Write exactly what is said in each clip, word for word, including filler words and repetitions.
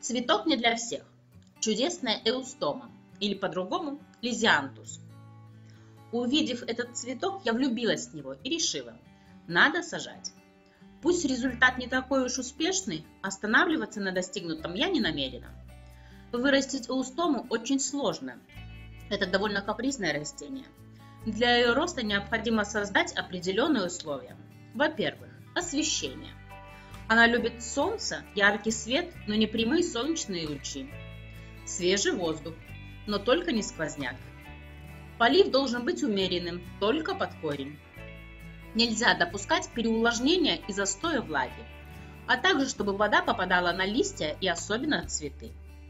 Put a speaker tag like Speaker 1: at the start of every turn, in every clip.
Speaker 1: Цветок не для всех. Чудесная эустома, или по-другому лизиантус. Увидев этот цветок, я влюбилась в него и решила, надо сажать. Пусть результат не такой уж успешный, останавливаться на достигнутом я не намерена. Вырастить эустому очень сложно. Это довольно капризное растение. Для ее роста необходимо создать определенные условия. Во-первых, освещение. Она любит солнце, яркий свет, но не прямые солнечные лучи. Свежий воздух, но только не сквозняк. Полив должен быть умеренным, только под корень. Нельзя допускать переувлажнения и застоя влаги, а также чтобы вода попадала на листья и особенно цветы.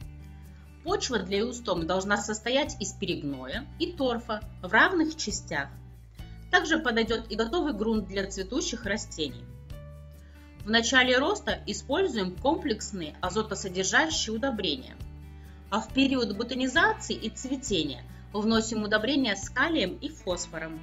Speaker 1: Почва для эустомы должна состоять из перегноя и торфа в равных частях. Также подойдет и готовый грунт для цветущих растений. В начале роста используем комплексные азотосодержащие удобрения, а в период бутонизации и цветения вносим удобрения с калием и фосфором.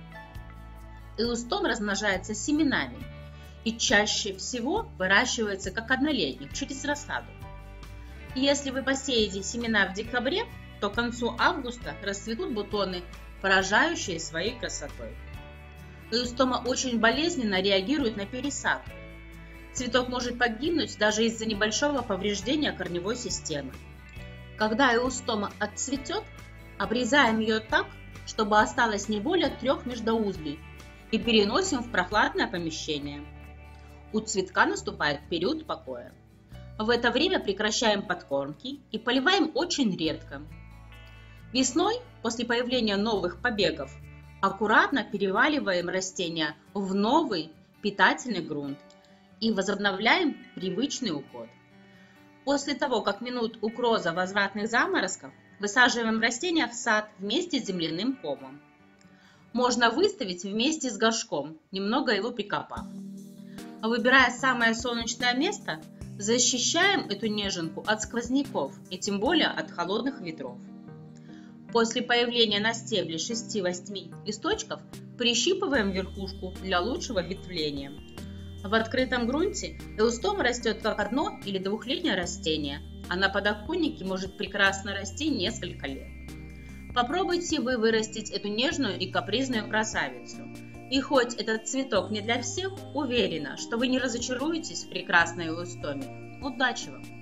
Speaker 1: Эустом размножается семенами и чаще всего выращивается как однолетник через рассаду. Если вы посеете семена в декабре, то к концу августа расцветут бутоны, поражающие своей красотой. Эустома очень болезненно реагирует на пересадку. Цветок может погибнуть даже из-за небольшого повреждения корневой системы. Когда эустома отцветет, обрезаем ее так, чтобы осталось не более трех междоузлей, и переносим в прохладное помещение. У цветка наступает период покоя. В это время прекращаем подкормки и поливаем очень редко. Весной, после появления новых побегов, аккуратно переваливаем растения в новый питательный грунт и возобновляем привычный уход. После того, как минут угроза возвратных заморозков, высаживаем растения в сад вместе с земляным комом. Можно выставить вместе с горшком, немного его прикопав. Выбирая самое солнечное место, защищаем эту неженку от сквозняков и тем более от холодных ветров. После появления на стебле шести-восьми листочков прищипываем верхушку для лучшего ветвления. В открытом грунте эустома растет как одно- или двухлетнее растение, а на подоконнике может прекрасно расти несколько лет. Попробуйте вы вырастить эту нежную и капризную красавицу. И хоть этот цветок не для всех, уверена, что вы не разочаруетесь в прекрасной эустоме. Удачи вам!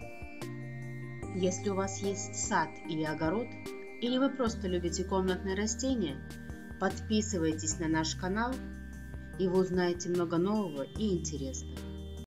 Speaker 1: Если у вас есть сад или огород, или вы просто любите комнатные растения, подписывайтесь на наш канал, и вы узнаете много нового и интересного.